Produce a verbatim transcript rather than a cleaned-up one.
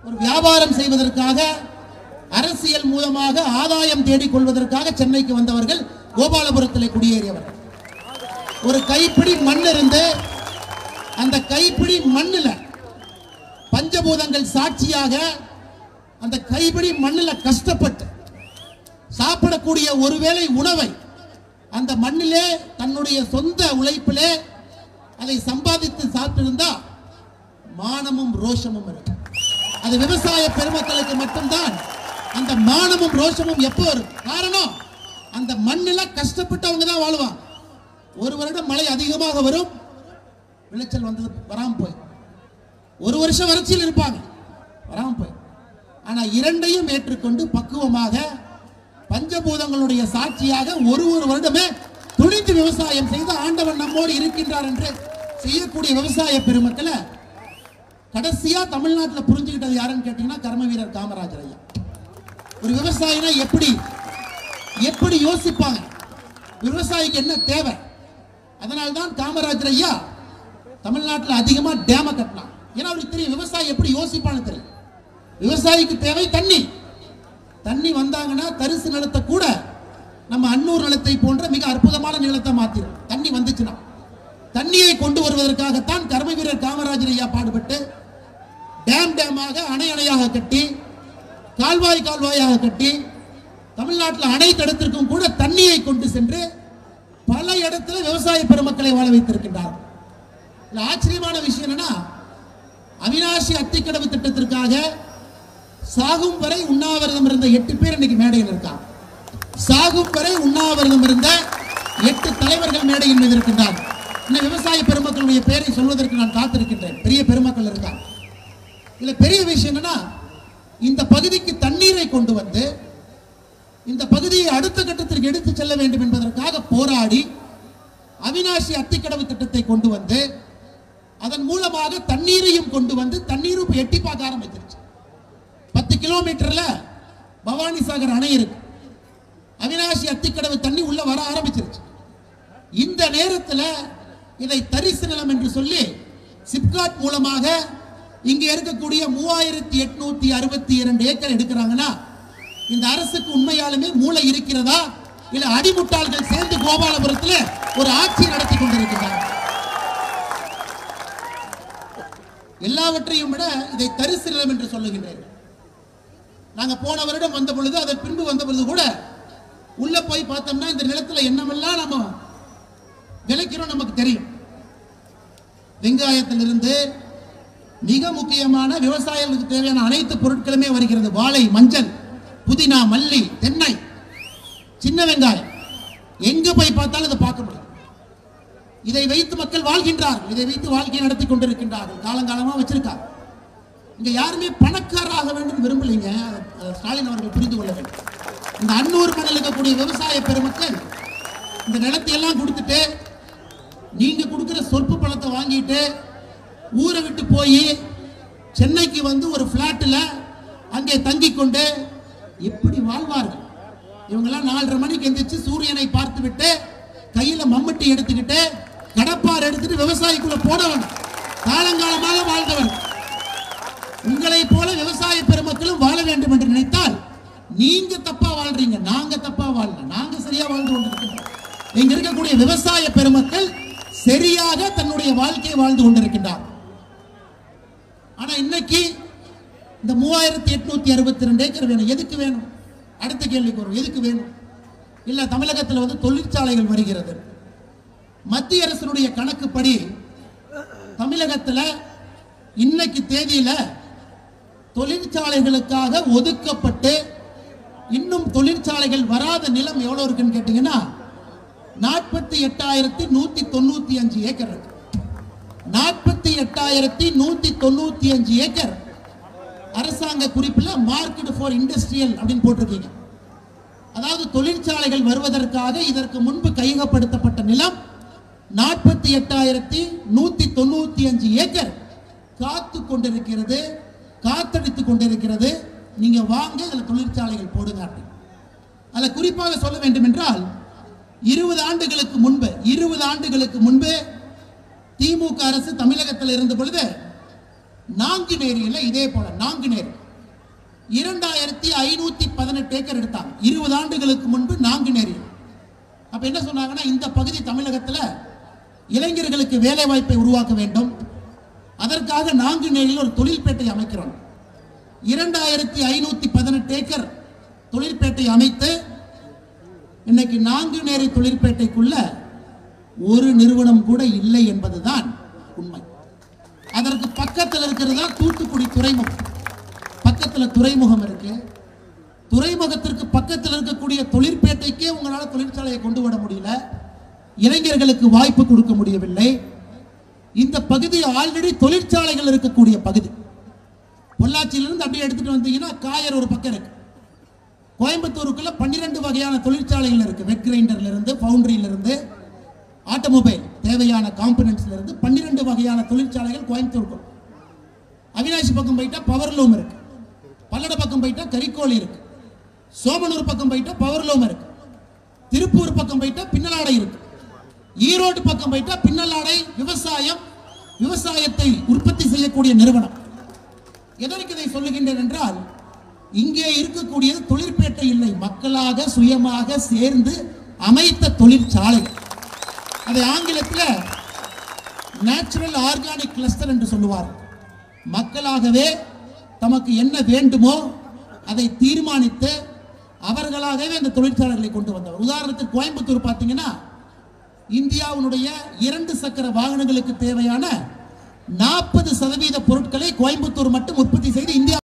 ஒரு வியாபாரம் செய்வதற்காக அரசியல் மூலமாக ஆதாயம் தேடிக் கொள்வதற்காக சென்னைக்கு வந்தவர்கள் கோபாலபுரத்தில் குடியேறியவர்கள். ஒரு கைப்பிடி மண் இருந்து அந்த கைப்பிடி மண்ணில் பஞ்சபூதங்கள் சாட்சியாக அந்த கைப்பிடி மண்ணில் கஷ்டப்பட்டு சாப்பிடக்கூடிய ஒருவேளை உணவை அந்த மண்ணிலே தன்னுடைய சொந்த உழைப்பிலே அதை சம்பாதித்து சாப்பிட்டிருந்தா மானமும் ரோஷமும் இருக்கு. அது விவசாய பெருமக்களுக்கு மட்டும்தான் அந்த மானமும் ரோஷமும் எப்போ வரும்? காரணம், அந்த மண்ணில் கஷ்டப்பட்டவங்க தான் வாழ்வாங்க. ஒரு வருடம் மழை அதிகமாக வரும், விளைச்சல் வந்தது வராமல் போய் ஒரு வருஷம் வறட்சியில் இருப்பாங்க, வராமல் போய். ஆனால் இரண்டையும் ஏற்றுக்கொண்டு பக்குவமாக பஞ்சபூதங்களுடைய சாட்சியாக ஒரு ஒரு வருடமே துணிந்து விவசாயம் செய்து ஆண்டவன் நம்மோடு இருக்கின்றார் என்று செய்யக்கூடிய விவசாய பெருமக்களை கடைசியா தமிழ்நாட்டில் புரிஞ்சுக்கிட்டது யாருன்னு கேட்டீங்கன்னா கர்ம வீரர் காமராஜர் ஐயா. ஒரு விவசாயினா எப்படி எப்படி யோசிப்பாங்க, விவசாயிக்கு என்ன தேவை? அதனால்தான் காமராஜர் ஐயா தமிழ்நாட்டில் அதிகமாக டேம கட்டினான். ஏன்னா அவருக்கு தெரியும் விவசாயி எப்படி யோசிப்பான்னு தெரியும். விவசாயிக்கு தேவை தண்ணி. தண்ணி வந்தாங்கன்னா தரிசு நிலத்தை கூட நம்ம அன்னூர் நிலத்தை போன்ற மிக அற்புதமான நிலத்தை மாத்திரும். தண்ணி வந்துச்சுன்னா தண்ணியை கொண்டு வருவதற்காகத்தான் கர்ம வீரர் காமராஜர் ஐயா பாடுபட்டு டேம் டேமாக அணை அணையாக கட்டி கால்வாய் கால்வாயாக கட்டி தமிழ்நாட்டில் அனைத்து இடத்திற்கும் கூட தண்ணியை கொண்டு சென்று பல இடத்துல விவசாய பெருமக்களை வாழ வைத்திருக்கின்றார். ஆச்சரியமான விஷயம் என்னன்னா, அவிநாசி அத்திக்கடவு திட்டத்திற்காக சாகும் வரை உண்ணாவிரதம் இருந்த எட்டு பேர் இன்னைக்கு மேடையில் இருக்காங்க. சாகும் வரை உண்ணாவிரதம் இருந்த எட்டு தலைவர்கள் மேடையின் மீது இருக்கின்றார். இன்னும் விவசாய பெருமக்களுடைய பெயரை சொல்வதற்கு நான் காத்திருக்கின்றேன். பெரிய பெருமக்கள் இருக்காங்க. இதுல பெரிய விஷயம் என்னன்னா, இந்த பகுதிக்கு தண்ணீரை கொண்டு வந்து இந்த பகுதியை அடுத்த கட்டத்திற்கு எடுத்து செல்ல வேண்டும் என்பதற்காக போராடி அவிநாசி அத்திக்கடவு திட்டத்தை கொண்டு வந்து அதன் மூலமாக தண்ணீரையும் கொண்டு வந்து தண்ணீரும் எட்டி பார்க்க ஆரம்பிச்சிருச்சு. பத்து கிலோமீட்டர்ல பவானி சாகர் அணை இருக்கு. அவிநாசி அத்திக்கடவு தண்ணி உள்ள வர ஆரம்பிச்சிருச்சு. இந்த நேரத்தில் இதை தரிசு நிலம் என்று சொல்லி சிப்காட் மூலமாக இங்க இருக்கக்கூடிய மூவாயிரத்தி எட்நூத்தி அறுபத்தி இரண்டு ஏக்கர் எடுக்கிறாங்கன்னா இந்த அரசுக்கு உண்மையாலுமே மூளை இருக்கிறதா இல்ல அடிமுட்டாள்கள் சேர்ந்து கோபாலபுரத்தில் ஒரு ஆட்சி நடத்தி கொண்டிருக்கிறார்? எல்லாவற்றையும் விட இதை தரிசு நிலம் என்று சொல்லுகின்றேன். நாங்க போன வருடம் வந்த பொழுது அதன் பின்பு வந்த பொழுது கூட உள்ள போய் பார்த்தோம்னா இந்த நிலத்துல என்னமெல்லாம் நம்ம விளைக்கிறோம் நமக்கு தெரியும். வெங்காயத்திலிருந்து மிக முக்கியமான விவசாயிகளுக்கு தேவையான அனைத்து பொருட்களுமே வருகிறது. வாழை, மஞ்சள், புதினா, மல்லி, தென்னை, சின்ன வெங்காயம், எங்க போய் பார்த்தாலும் இதை பார்க்க முடியும். இதை வைத்து மக்கள் வாழ்கின்றார்கள். இதை வைத்து வாழ்க்கையை நடத்தி கொண்டிருக்கின்றார்கள். காலங்காலமா வச்சிருக்காங்க. இங்க யாருமே பணக்காராக வேண்டும் விரும்பலைங்க. ஸ்டாலின் அவர்கள் புரிந்து கொள்ள வேண்டும். இந்த அன்னூர் மண்ணில் இருக்கக்கூடிய விவசாய பெருமக்கள் இந்த நிலத்தை எல்லாம் கொடுத்துட்டு நீங்க கொடுக்கிற சொற்ப பணத்தை வாங்கிட்டு ஊரை விட்டு போய் சென்னைக்கு வந்து ஒரு பிளாட்டில் அங்கே தங்கி கொண்டு எப்படி வாழ்வார்கள்? இவங்கெல்லாம் நாலரை மணிக்கு எந்திரிச்சு சூரியனை பார்த்து விட்டு கையில மம்மட்டி எடுத்துக்கிட்டு கடப்பார் எடுத்துட்டு விவசாயிக்குள்ள போனவன் காலங்காலமாக வாழ்ந்தவன். உங்களை போல விவசாய பெருமக்களும் வாழ வேண்டும் என்று நினைத்தால் நீங்க தப்பா வாழ்றீங்க, நாங்க தப்பா வாழல. நாங்க சரியா வாழ்ந்து கொண்டிருக்கிறோம். இங்க இருக்கக்கூடிய விவசாய பெருமக்கள் சரியாக தன்னுடைய வாழ்க்கையை வாழ்ந்து கொண்டிருக்கின்றார். ஆனா இன்னைக்கு இந்த மூவாயிரத்தி எட்நூத்தி அறுபத்தி ரெண்டு ஏக்கர் வேணும். எதுக்கு வேணும்? அடுத்த கேள்விக்கு வரும். எதுக்கு வேணும்? இல்ல தமிழகத்தில் வந்து தொழிற்சாலைகள் வருகிறது. மத்திய அரசினுடைய கணக்குப்படி தமிழகத்தில் இன்னைக்கு தேதியில தொழிற்சாலைகளுக்காக ஒதுக்கப்பட்டு இன்னும் தொழிற்சாலைகள் வராத நிலம் எவ்வளவு இருக்குன்னு கேட்டீங்கன்னா நாற்பத்தி எட்டாயிரத்தி நூத்தி தொண்ணூத்தி அஞ்சு ஏக்கர் இருக்கு. நாற்பத்தி எட்டாயிரத்தி நூத்தி தொண்ணூத்தி அஞ்சு ஏக்கர் அரசாங்க குறிப்பில் மார்க்கெட் ஃபார் இண்டஸ்ட்ரியல் அப்படின்னு போட்டிருக்கீங்க. அதாவது தொழிற்சாலைகள் வருவதற்காக இதற்கு முன்பு கையகப்படுத்தப்பட்ட நிலம் நாற்பத்தி எட்டாயிரத்தி நூத்தி தொண்ணூத்தி அஞ்சு ஏக்கர் காத்து கொண்டிருக்கிறது, காத்தடித்துக் கொண்டிருக்கிறது. நீங்க வாங்க இதுல தொழிற்சாலைகள் போடுங்க. அதுல குறிப்பாக சொல்ல வேண்டும் என்றால் இருபது ஆண்டுகளுக்கு முன்பு இருபது ஆண்டுகளுக்கு முன்பு திமுக அரசு தமிழகத்தில் இருந்த பொழுது நாங்குநேரியில இதே போல நாங்குநேரி இரண்டாயிரத்தி ஐநூத்தி பதினெட்டு ஏக்கர் எடுத்தாங்க இருபது ஆண்டுகளுக்கு முன்பு நாங்குநேரி. அப்ப என்ன சொன்னாங்கன்னா, இந்த பகுதி தமிழகத்தில் இளைஞர்களுக்கு வேலை வாய்ப்பை உருவாக்க வேண்டும், அதற்காக நாங்குநேரியில் ஒரு தொழில்பேட்டை அமைக்கிறோம். இரண்டாயிரத்தி ஐநூத்தி பதினெட்டு ஏக்கர் தொழிற்பேட்டை அமைத்து இன்னைக்கு நாங்குநேரி தொழிற்பேட்டைக்குள்ள ஒரு நிறுவனம் கூட இல்லை என்பதுதான் உண்மை. அதற்கு பக்கத்தில் இருக்கிறதா தூத்துக்குடி துறைமுகம். பக்கத்தில் துறைமுகம் இருக்கு. துறைமுகத்திற்கு பக்கத்தில் இருக்கக்கூடிய தொழிற்பேட்டைக்கே உங்களால் தொழிற்சாலையை கொண்டு வர முடியல, இளைஞர்களுக்கு வாய்ப்பு கொடுக்க முடியவில்லை. இந்த பகுதி ஆல்ரெடி தொழிற்சாலைகள் இருக்கக்கூடிய பகுதி. பொள்ளாச்சியிலிருந்து அப்படியே எடுத்துட்டு வந்தீங்கன்னா காயர் ஒரு பக்கம் இருக்கு. கோயம்புத்தூருக்குள்ள பன்னிரண்டு வகையான தொழிற்சாலைகள் இருக்கு. வெட் கிரைண்டர்ல இருந்து, பவுண்டரியில இருந்து, ஆட்டோமொபைல் தேவையான காம்பனன்ட்ஸ்ல இருந்து பன்னிரண்டு வகையான தொழிற்சாலைகள் கோயம்புத்தூருக்கு. அவினாசி பக்கம் போயிட்டா பவர்லூம் இருக்கு, பல்லட பக்கம் போயிட்டா கரிக்கோழி இருக்கு, சோமனூர் பக்கம் போயிட்டா பவர்லூம் இருக்கு, திருப்பூர் பக்கம் போயிட்டா பின்னலாடை இருக்கு, ஈரோடு பக்கம் போயிட்டா பின்னலாடை விவசாயம் விவசாயத்தை உற்பத்தி செய்யக்கூடிய நிறுவனம். எதற்கு இதை சொல்லுகின்றேன் என்றால், இங்கே இருக்கக்கூடியது தொழிற்பேட்டை இல்லை, மக்களாக சுயமாக சேர்ந்து அமைத்த தொழிற்சாலை. அதை ஆங்கிலத்தில் நேச்சுரல் ஆர்கானிக் கிளஸ்டர் என்று சொல்லுவார். மக்களாகவே தமக்கு என்ன வேண்டுமோ அதை தீர்மானித்து அவர்களாகவே அந்த தொழிற்சாலைகளை கொண்டு வந்தவர். உதாரணத்துக்கு கோயம்புத்தூர் பார்த்தீங்கன்னா, இந்தியாவுடைய இரண்டு சக்கர வாகனங்களுக்கு தேவையான நாற்பது சதவீத பொருட்களை கோயம்புத்தூர் மட்டும் உற்பத்தி செய்து இந்தியா